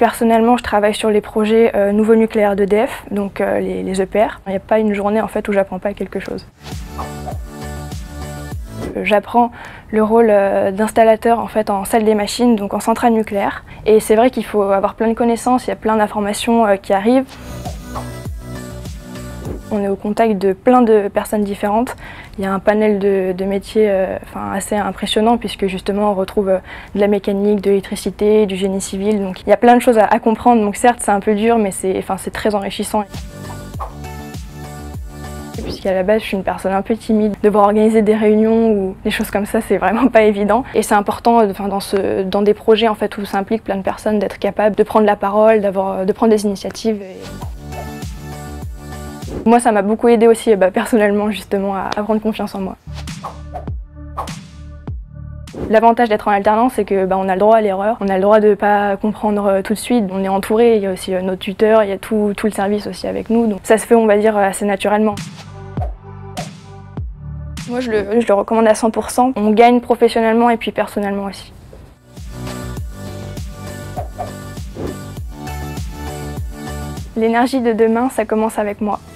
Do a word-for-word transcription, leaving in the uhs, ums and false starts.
personnellement, je travaille sur les projets euh, nouveaux nucléaires d'E D F, donc euh, les, les E P R. Il n'y a pas une journée en fait où j'apprends pas quelque chose. J'apprends le rôle d'installateur en fait en salle des machines, donc en centrale nucléaire. Et c'est vrai qu'il faut avoir plein de connaissances, il y a plein d'informations qui arrivent. On est au contact de plein de personnes différentes. Il y a un panel de, de métiers euh, enfin, assez impressionnant puisque justement on retrouve euh, de la mécanique, de l'électricité, du génie civil. Donc il y a plein de choses à, à comprendre. Donc certes c'est un peu dur mais c'est enfin, c'est très enrichissant. Puisqu'à la base je suis une personne un peu timide, devoir organiser des réunions ou des choses comme ça c'est vraiment pas évident. Et c'est important enfin, dans, ce, dans des projets en fait, où ça implique plein de personnes d'être capable de prendre la parole, d'avoir, de prendre des initiatives. Et... Moi ça m'a beaucoup aidé aussi bah, personnellement justement à, à prendre confiance en moi. L'avantage d'être en alternance, c'est que bah, on a le droit à l'erreur, on a le droit de ne pas comprendre tout de suite, on est entouré, il y a aussi notre tuteur, il y a tout, tout le service aussi avec nous, donc ça se fait on va dire assez naturellement. Moi je le, je le recommande à cent pour cent, on gagne professionnellement et puis personnellement aussi. L'énergie de demain, ça commence avec moi.